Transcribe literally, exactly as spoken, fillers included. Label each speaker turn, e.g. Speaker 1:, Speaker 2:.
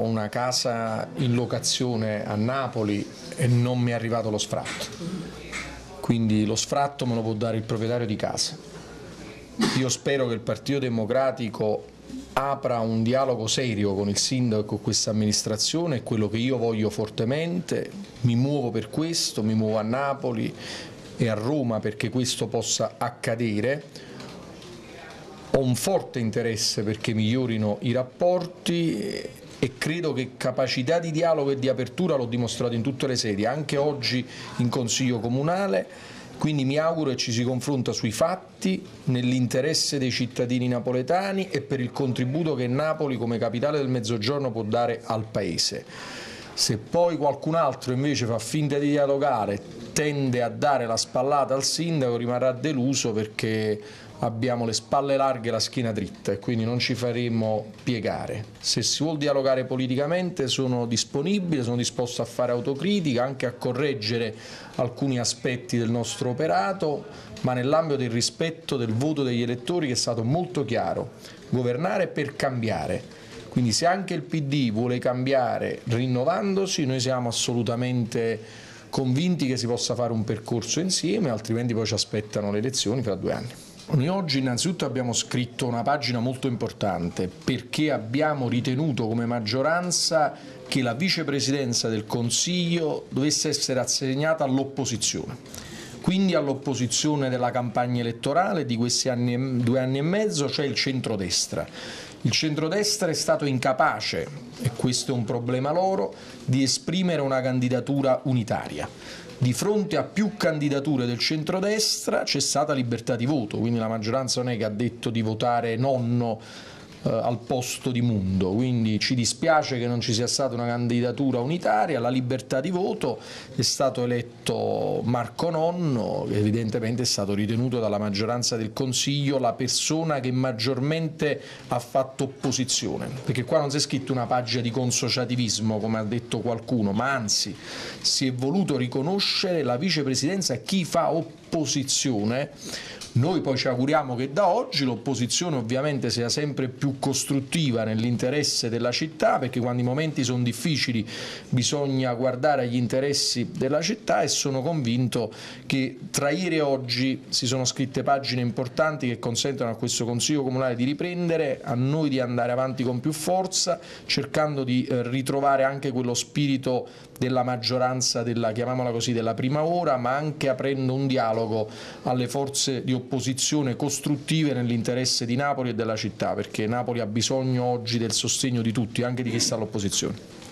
Speaker 1: una casa in locazione a Napoli e non mi è arrivato lo sfratto, quindi lo sfratto me lo può dare il proprietario di casa. Io spero che il Partito Democratico apra un dialogo serio con il sindaco e con questa amministrazione, è quello che io voglio fortemente, mi muovo per questo, mi muovo a Napoli e a Roma perché questo possa accadere. Ho un forte interesse perché migliorino i rapporti e credo che capacità di dialogo e di apertura l'ho dimostrato in tutte le sedi, anche oggi in Consiglio Comunale, quindi mi auguro che ci si confronta sui fatti, nell'interesse dei cittadini napoletani e per il contributo che Napoli come capitale del Mezzogiorno può dare al Paese. Se poi qualcun altro invece fa finta di dialogare, tende a dare la spallata al sindaco, rimarrà deluso perché abbiamo le spalle larghe e la schiena dritta e quindi non ci faremo piegare. Se si vuol dialogare politicamente sono disponibile, sono disposto a fare autocritica, anche a correggere alcuni aspetti del nostro operato, ma nell'ambito del rispetto del voto degli elettori che è stato molto chiaro: governare per cambiare. Quindi se anche il P D vuole cambiare rinnovandosi, noi siamo assolutamente convinti che si possa fare un percorso insieme, altrimenti poi ci aspettano le elezioni fra due anni. Noi oggi innanzitutto abbiamo scritto una pagina molto importante perché abbiamo ritenuto come maggioranza che la vicepresidenza del Consiglio dovesse essere assegnata all'opposizione, quindi all'opposizione della campagna elettorale di questi anni, due anni e mezzo, cioè il centrodestra. Il centrodestra è stato incapace, e questo è un problema loro, di esprimere una candidatura unitaria. Di fronte a più candidature del centrodestra c'è stata libertà di voto, quindi la maggioranza non è che ha detto di votare nonno eh, al posto di Mundo, quindi ci dispiace che non ci sia stata una candidatura unitaria. La libertà di voto, è stato eletto Marco Nonno, che evidentemente è stato ritenuto dalla maggioranza del Consiglio la persona che maggiormente ha fatto opposizione, perché qua non si è scritto una pagina di consociativismo come ha detto qualcuno, ma anzi si è voluto riconoscere la vicepresidenza a chi fa opposizione. Noi poi ci auguriamo che da oggi l'opposizione ovviamente sia sempre più costruttiva nell'interesse della città, perché quando i momenti sono difficili bisogna guardare agli interessi della città, e sono convinto che tra ieri e oggi si sono scritte pagine importanti che consentono a questo Consiglio Comunale di riprendere, a noi di andare avanti con più forza, cercando di eh, ritrovare anche quello spirito della maggioranza, della, chiamiamola così, della prima ora, ma anche aprendo un dialogo alle forze di opposizione costruttive nell'interesse di Napoli e della città, perché Napoli ha bisogno oggi del sostegno di tutti, anche di chi sta all'opposizione.